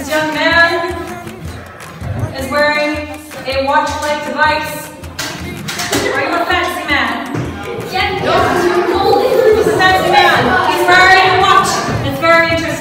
This young man is wearing a watch-like device. Are you a fancy man? Yeah, no, He's a fancy man. He's wearing a watch. It's very interesting.